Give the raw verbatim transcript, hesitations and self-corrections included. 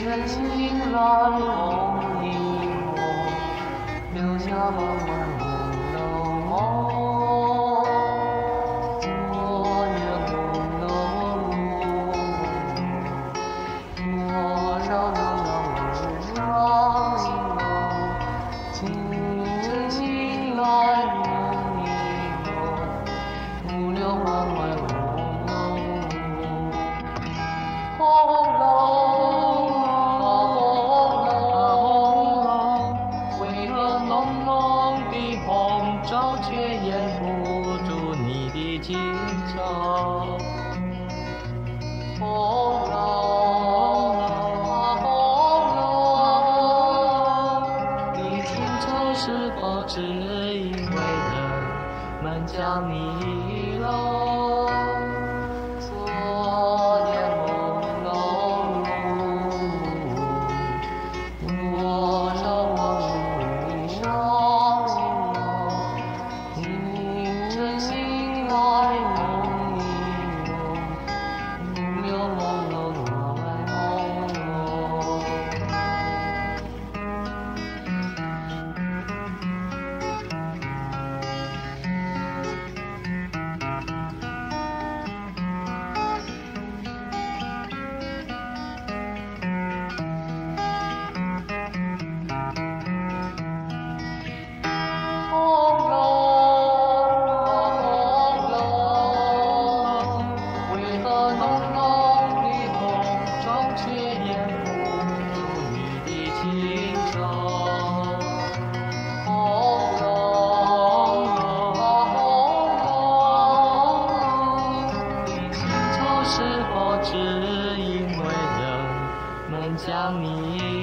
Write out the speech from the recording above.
晨醒来梦一梦，留下漫漫梦的梦。昨夜梦的梦，多少流浪日上一梦。清晨醒来梦一梦，不留漫漫梦的梦。红楼红楼，为何浓浓的红妆却掩不住你的清愁？红楼红楼，你清愁是否只因为人们将你遗漏？昨夜梦浓浓，多少往事上一梦。清晨醒来梦一梦，不留朦胧来朦胧。红楼红楼，为何浓浓的红妆却掩不住你的清愁？红楼红楼，你清愁是否只因为人们将你